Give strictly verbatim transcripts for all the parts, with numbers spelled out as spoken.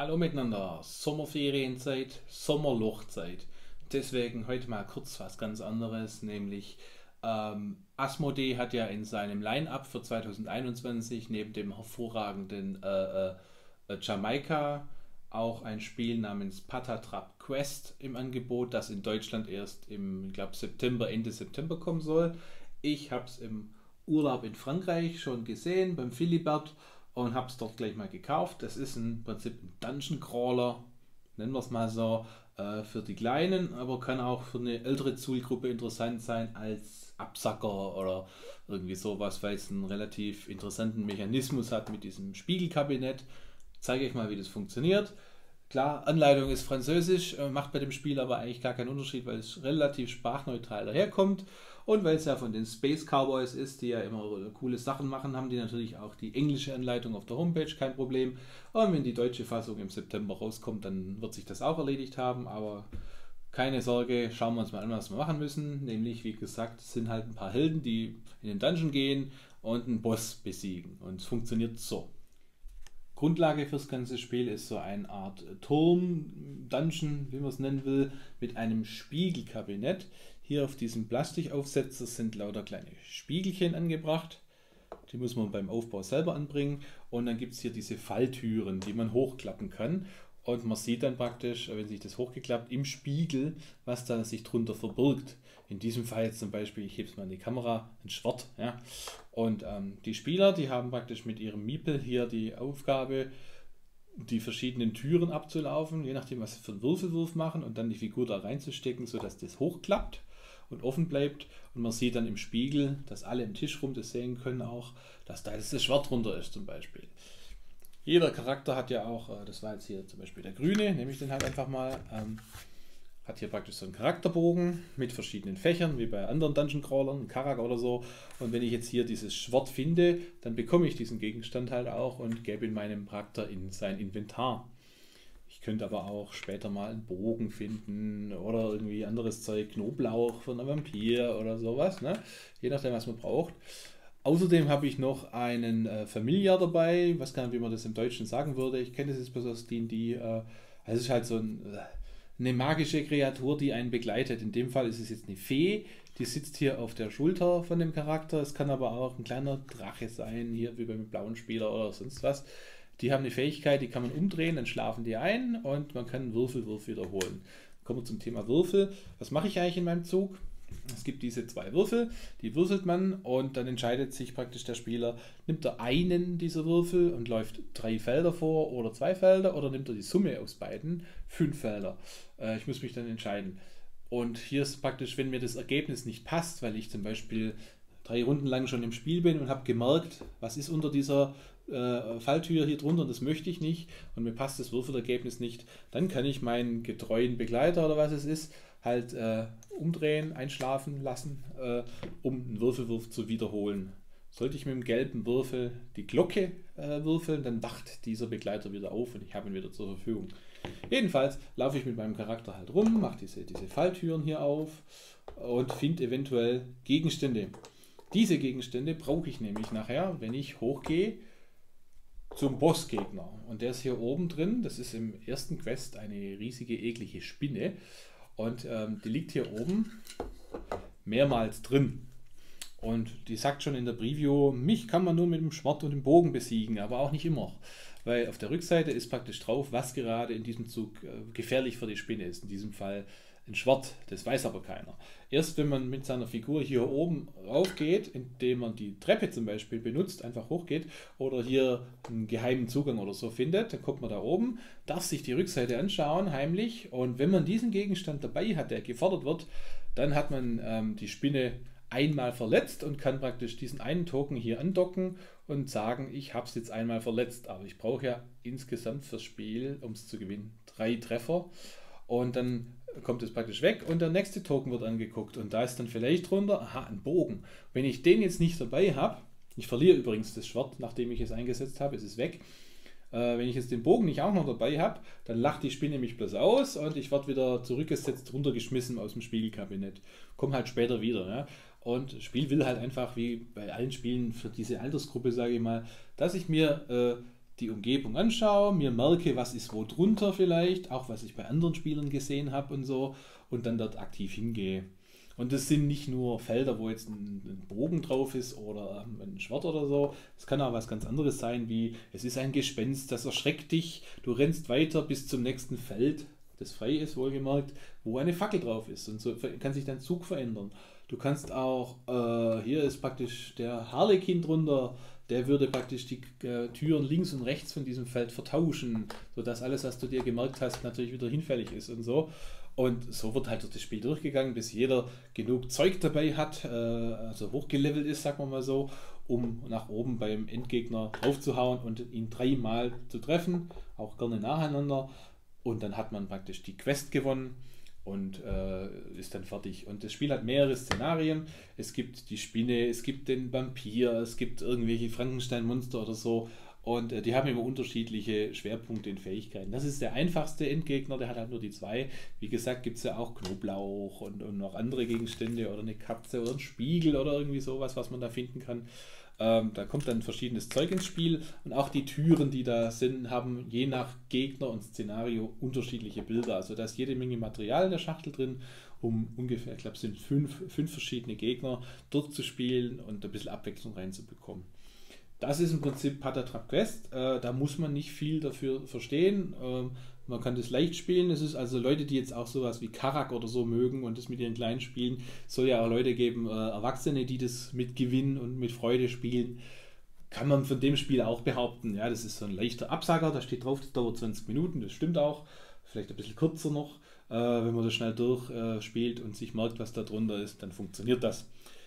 Hallo miteinander, Sommerferienzeit, Sommerlochzeit. Deswegen heute mal kurz was ganz anderes, nämlich ähm, Asmodee hat ja in seinem Line-Up für zwanzig einundzwanzig neben dem hervorragenden äh, äh, äh, Jamaika auch ein Spiel namens Patatrap Quest im Angebot, das in Deutschland erst im, ich glaube, September, Ende September kommen soll. Ich habe es im Urlaub in Frankreich schon gesehen, beim Philibert und habe es dort gleich mal gekauft. Das ist im Prinzip ein Dungeon Crawler, nennen wir es mal so, äh, für die Kleinen, aber kann auch für eine ältere Zielgruppe interessant sein als Absacker oder irgendwie sowas, weil es einen relativ interessanten Mechanismus hat mit diesem Spiegelkabinett. Ich zeige euch mal, wie das funktioniert. Klar, Anleitung ist französisch, äh, macht bei dem Spiel aber eigentlich gar keinen Unterschied, weil es relativ sprachneutral daherkommt und weil es ja von den Space Cowboys ist, die ja immer coole Sachen machen, haben die natürlich auch die englische Anleitung auf der Homepage, kein Problem. Und wenn die deutsche Fassung im September rauskommt, dann wird sich das auch erledigt haben, aber keine Sorge, schauen wir uns mal an, was wir machen müssen. Nämlich, wie gesagt, es sind halt ein paar Helden, die in den Dungeon gehen und einen Boss besiegen. Und es funktioniert so. Grundlage fürs ganze Spiel ist so eine Art Turm, Dungeon, wie man es nennen will, mit einem Spiegelkabinett. Hier auf diesem Plastikaufsetzer sind lauter kleine Spiegelchen angebracht. Die muss man beim Aufbau selber anbringen. Und dann gibt es hier diese Falltüren, die man hochklappen kann. Und man sieht dann praktisch, wenn sich das hochgeklappt, im Spiegel, was da sich drunter verbirgt. In diesem Fall jetzt zum Beispiel, ich hebe es mal in die Kamera, ein Schwert. Ja. Und ähm, die Spieler, die haben praktisch mit ihrem Miepel hier die Aufgabe, die verschiedenen Türen abzulaufen, je nachdem, was sie für einen Würfelwurf machen und dann die Figur da reinzustecken, sodass das hochklappt und offen bleibt. Und man sieht dann im Spiegel, dass alle im Tisch rum das sehen können auch, dass da das Schwert drunter ist zum Beispiel. Jeder Charakter hat ja auch, äh, das war jetzt hier zum Beispiel der Grüne, nehme ich den halt einfach mal, ähm, hat hier praktisch so einen Charakterbogen mit verschiedenen Fächern, wie bei anderen Dungeon Crawlern, ein Karak oder so. Und wenn ich jetzt hier dieses Schwert finde, dann bekomme ich diesen Gegenstand halt auch und gebe ihn meinem Charakter in sein Inventar. Ich könnte aber auch später mal einen Bogen finden oder irgendwie anderes Zeug, Knoblauch von einem Vampir oder sowas, ne? Je nachdem, was man braucht. Außerdem habe ich noch einen äh, Familiar dabei, ich weiß gar nicht, wie man das im Deutschen sagen würde. Ich kenne das jetzt bloß aus D und D. Äh, es ist halt so ein, äh, eine magische Kreatur, die einen begleitet. In dem Fall ist es jetzt eine Fee, die sitzt hier auf der Schulter von dem Charakter. Es kann aber auch ein kleiner Drache sein, hier wie beim blauen Spieler oder sonst was. Die haben eine Fähigkeit, die kann man umdrehen, dann schlafen die ein und man kann einen Würfelwurf wiederholen. Kommen wir zum Thema Würfel. Was mache ich eigentlich in meinem Zug? Es gibt diese zwei Würfel, die würfelt man und dann entscheidet sich praktisch der Spieler, nimmt er einen dieser Würfel und läuft drei Felder vor oder zwei Felder oder nimmt er die Summe aus beiden, fünf Felder. Äh, ich muss mich dann entscheiden. Und hier ist praktisch, wenn mir das Ergebnis nicht passt, weil ich zum Beispiel drei Runden lang schon im Spiel bin und habe gemerkt, was ist unter dieser äh, Falltür hier drunter und das möchte ich nicht und mir passt das Würfelergebnis nicht, dann kann ich meinen getreuen Begleiter oder was es ist, halt äh, umdrehen, einschlafen lassen, äh, um einen Würfelwurf zu wiederholen. Sollte ich mit dem gelben Würfel die Glocke äh, würfeln, dann wacht dieser Begleiter wieder auf und ich habe ihn wieder zur Verfügung. Jedenfalls laufe ich mit meinem Charakter halt rum, mache diese, diese Falltüren hier auf und finde eventuell Gegenstände. Diese Gegenstände brauche ich nämlich nachher, wenn ich hochgehe zum Bossgegner. Und der ist hier oben drin, das ist im ersten Quest eine riesige, eklige Spinne. Und ähm, die liegt hier oben mehrmals drin. Und die sagt schon in der Preview, mich kann man nur mit dem Schwert und dem Bogen besiegen, aber auch nicht immer. Weil auf der Rückseite ist praktisch drauf, was gerade in diesem Zug äh, gefährlich für die Spinne ist. In diesem Fall ein Schwert, das weiß aber keiner. Erst wenn man mit seiner Figur hier oben raufgeht, indem man die Treppe zum Beispiel benutzt, einfach hochgeht oder hier einen geheimen Zugang oder so findet, dann kommt man da oben, darf sich die Rückseite anschauen, heimlich, und wenn man diesen Gegenstand dabei hat, der gefordert wird, dann hat man ähm, die Spinne einmal verletzt und kann praktisch diesen einen Token hier andocken und sagen, ich habe es jetzt einmal verletzt, aber ich brauche ja insgesamt fürs Spiel, um es zu gewinnen, drei Treffer und dann kommt es praktisch weg und der nächste Token wird angeguckt und da ist dann vielleicht drunter, aha, ein Bogen. Wenn ich den jetzt nicht dabei habe, ich verliere übrigens das Schwert, nachdem ich es eingesetzt habe, ist es weg. Äh, wenn ich jetzt den Bogen nicht auch noch dabei habe, dann lacht die Spinne mich bloß aus und ich werde wieder zurückgesetzt, runtergeschmissen aus dem Spiegelkabinett. Komm halt später wieder. Ja? Und das Spiel will halt einfach, wie bei allen Spielen für diese Altersgruppe, sage ich mal, dass ich mir äh, die Umgebung anschaue, mir merke, was ist wo drunter vielleicht, auch was ich bei anderen Spielern gesehen habe und so, und dann dort aktiv hingehe. Und das sind nicht nur Felder, wo jetzt ein, ein Bogen drauf ist oder ein Schwert oder so. Es kann auch was ganz anderes sein, wie es ist ein Gespenst, das erschreckt dich. Du rennst weiter bis zum nächsten Feld, das frei ist, wohlgemerkt, wo eine Fackel drauf ist. Und so kann sich dein Zug verändern. Du kannst auch, äh, hier ist praktisch der Harlekin drunter, der würde praktisch die äh, Türen links und rechts von diesem Feld vertauschen, sodass alles, was du dir gemerkt hast, natürlich wieder hinfällig ist und so. Und so wird halt durch das Spiel durchgegangen, bis jeder genug Zeug dabei hat, äh, also hochgelevelt ist, sagen wir mal so, um nach oben beim Endgegner draufzuhauen und ihn dreimal zu treffen, auch gerne nacheinander. Und dann hat man praktisch die Quest gewonnen und äh, ist dann fertig. Und das Spiel hat mehrere Szenarien. Es gibt die Spinne, es gibt den Vampir, es gibt irgendwelche Frankenstein-Monster oder so. Und äh, die haben immer unterschiedliche Schwerpunkte in Fähigkeiten. Das ist der einfachste Endgegner, der hat halt nur die zwei. Wie gesagt, gibt es ja auch Knoblauch und, und noch andere Gegenstände oder eine Katze oder ein Spiegel oder irgendwie sowas, was man da finden kann. Ähm, da kommt dann verschiedenes Zeug ins Spiel und auch die Türen, die da sind, haben je nach Gegner und Szenario unterschiedliche Bilder. Also da ist jede Menge Material in der Schachtel drin, um ungefähr, ich glaube, es sind fünf, fünf verschiedene Gegner durchzuspielen und ein bisschen Abwechslung reinzubekommen. Das ist im Prinzip Patatrap Quest. Äh, da muss man nicht viel dafür verstehen. Ähm, man kann das leicht spielen. Es ist also Leute, die jetzt auch sowas wie Karak oder so mögen und das mit ihren Kleinen spielen. Es soll ja auch Leute geben, äh, Erwachsene, die das mit Gewinn und mit Freude spielen. Kann man von dem Spiel auch behaupten. Ja, das ist so ein leichter Absager. Da steht drauf, das dauert zwanzig Minuten. Das stimmt auch. Vielleicht ein bisschen kürzer noch. Äh, wenn man das schnell durchspielt äh, und sich merkt, was da drunter ist, dann funktioniert das.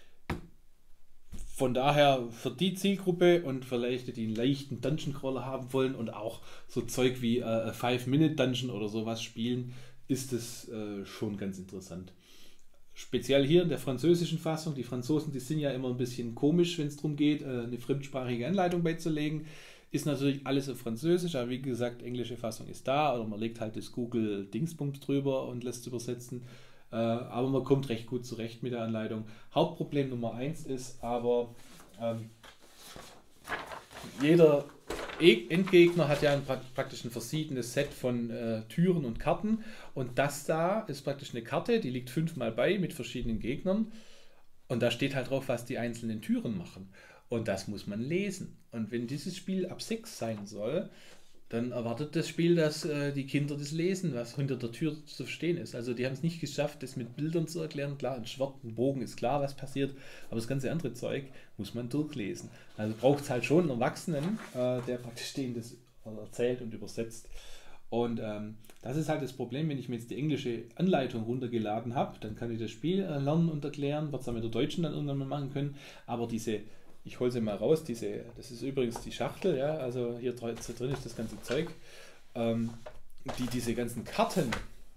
Von daher für die Zielgruppe und für Leute, die einen leichten Dungeon-Crawler haben wollen und auch so Zeug wie äh, Five-Minute-Dungeon oder sowas spielen, ist es äh, schon ganz interessant. Speziell hier in der französischen Fassung. Die Franzosen, die sind ja immer ein bisschen komisch, wenn es darum geht, äh, eine fremdsprachige Anleitung beizulegen. Ist natürlich alles auf Französisch, aber wie gesagt, englische Fassung ist da oder man legt halt das Google-Dingsbums drüber und lässt es übersetzen. Aber man kommt recht gut zurecht mit der Anleitung. Hauptproblem Nummer eins ist aber, ähm, jeder Endgegner hat ja ein, praktisch ein versiegenes Set von äh, Türen und Karten. Und das da ist praktisch eine Karte, die liegt fünfmal bei mit verschiedenen Gegnern. Und da steht halt drauf, was die einzelnen Türen machen. Und das muss man lesen. Und wenn dieses Spiel ab sechs sein soll, dann erwartet das Spiel, dass äh, die Kinder das lesen, was hinter der Tür zu verstehen ist. Also die haben es nicht geschafft, das mit Bildern zu erklären. Klar, ein Schwert, ein Bogen ist klar, was passiert, aber das ganze andere Zeug muss man durchlesen. Also braucht es halt schon einen Erwachsenen, äh, der praktisch denen das erzählt und übersetzt. Und ähm, das ist halt das Problem, wenn ich mir jetzt die englische Anleitung runtergeladen habe, dann kann ich das Spiel äh, lernen und erklären, wird es dann mit der deutschen dann irgendwann mal machen können, aber diese Ich hole sie mal raus, diese, das ist übrigens die Schachtel, ja, also hier drin ist das ganze Zeug. Ähm, die, diese ganzen Karten,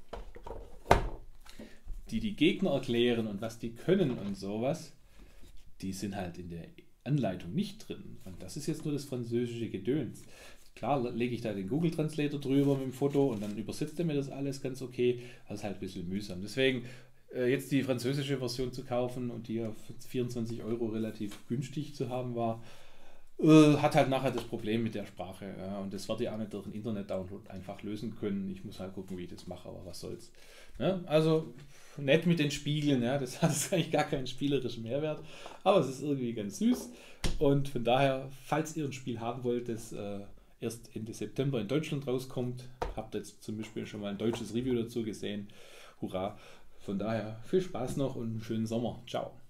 die die Gegner erklären und was die können und sowas, die sind halt in der Anleitung nicht drin. Und das ist jetzt nur das französische Gedöns. Klar lege ich da den Google Translator drüber mit dem Foto und dann übersetzt er mir das alles ganz okay. Das ist halt ein bisschen mühsam. Deswegen jetzt die französische Version zu kaufen und die auf vierundzwanzig Euro relativ günstig zu haben war, äh, hat halt nachher das Problem mit der Sprache. Ja, und das werde ich auch nicht durch einen Internet-Download einfach lösen können. Ich muss halt gucken, wie ich das mache, aber was soll's. Ja, also nett mit den Spiegeln, ja, das hat eigentlich gar keinen spielerischen Mehrwert, aber es ist irgendwie ganz süß. Und von daher, falls ihr ein Spiel haben wollt, das äh, erst Ende September in Deutschland rauskommt, habt ihr jetzt zum Beispiel schon mal ein deutsches Review dazu gesehen. Hurra! Von daher viel Spaß noch und einen schönen Sommer. Ciao.